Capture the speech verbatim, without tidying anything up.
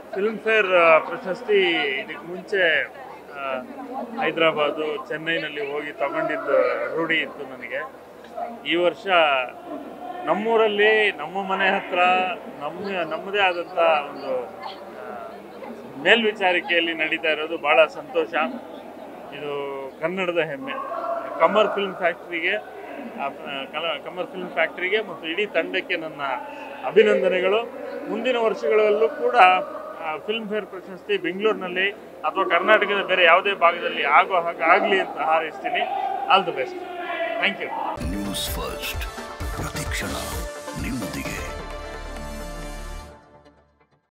Film fair ಪ್ರಶಸ್ತಿ ಇದಕ್ಕೆ ಮುಂಚೆ ಹೈದರಾಬಾದು ಚೆನ್ನೈನಲ್ಲಿ ಹೋಗಿ ತಗೊಂಡಿದ್ದು ರೂಢಿ ಇತ್ತು ನನಗೆ. ಈ ವರ್ಷ ನಮ್ಮೂರಲ್ಲಿ ನಮ್ಮ ಮನೆ ಹತ್ರ ನಮ್ಮ ನಮ್ಮದೇ ಆದಂಥ ಒಂದು ಮೇಲ್ವಿಚಾರಿಕೆಯಲ್ಲಿ ನಡೀತಾ ಇರೋದು ಭಾಳ ಸಂತೋಷ. ಇದು ಕನ್ನಡದ ಹೆಮ್ಮೆ. ಕಮರ್ ಫಿಲ್ಮ್ ಫ್ಯಾಕ್ಟ್ರಿಗೆ ಕಮರ್ ಫಿಲ್ಮ್ ಫ್ಯಾಕ್ಟ್ರಿಗೆ ಮತ್ತು ಇಡೀ ತಂಡಕ್ಕೆ ನನ್ನ ಅಭಿನಂದನೆಗಳು. ಮುಂದಿನ ವರ್ಷಗಳಲ್ಲೂ ಕೂಡ ಫಿಲ್ಮ್ ಫೇರ್ ಪ್ರಶಸ್ತಿ ಬೆಂಗಳೂರಿನಲ್ಲಿ ಅಥವಾ ಕರ್ನಾಟಕದ ಬೇರೆ ಯಾವುದೇ ಭಾಗದಲ್ಲಿ ಆಗೋ ಹಾಗೆ ಆಗಲಿ ಅಂತ ಹಾರೈಸ್ತೀನಿ. All the best. Thank you. News first ಪ್ರತಿಕ್ಷಣ.